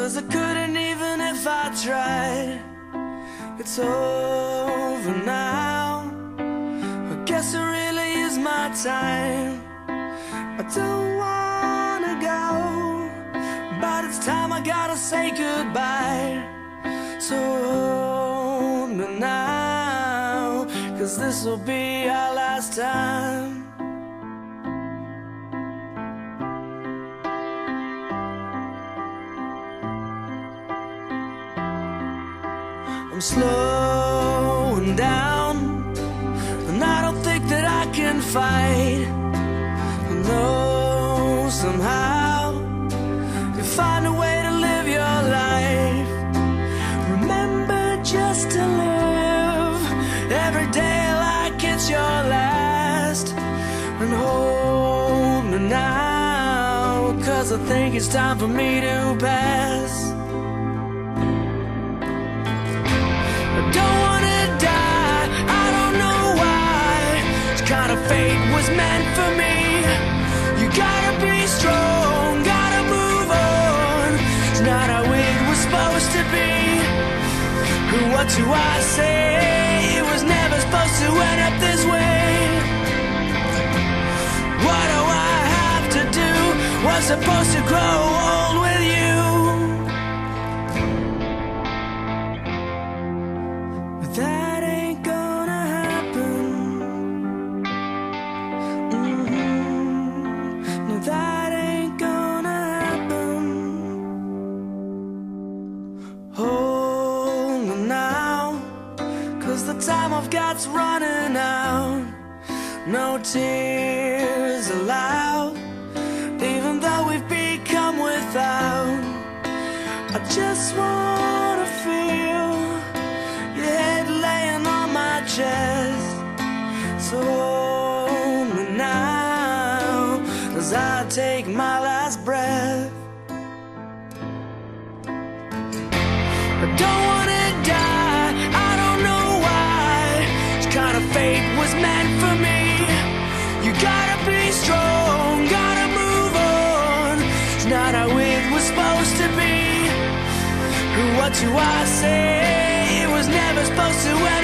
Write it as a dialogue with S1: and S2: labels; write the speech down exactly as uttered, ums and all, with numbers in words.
S1: 'cause I couldn't even if I tried. It's over now, I guess it really is my time. I don't wanna go, but it's time I gotta say goodbye. So hold me now, 'cause this'll be our last time. I'm slowing down, and I don't think that I can fight. I know somehow you'll find a way to live your life. Remember just to live every day like it's your last. And hold me now, 'cause I think it's time for me to pass. Fate was meant for me. You gotta be strong, gotta move on. It's not how it was supposed to be. What do I say? It was never supposed to end up this way. What do I have to do? Was supposed to grow old with you. But that ain't gonna happen. That ain't gonna happen. Hold me now, 'cause the time I've got's running out. No tears allowed, even though we've become without. I just wanna feel your head laying on my chest. So hold me now, as I take my last breath. I don't wanna die, I don't know why. This kind of fate was meant for me. You gotta be strong, gotta move on. It's not how it was supposed to be. What do I say? It was never supposed to end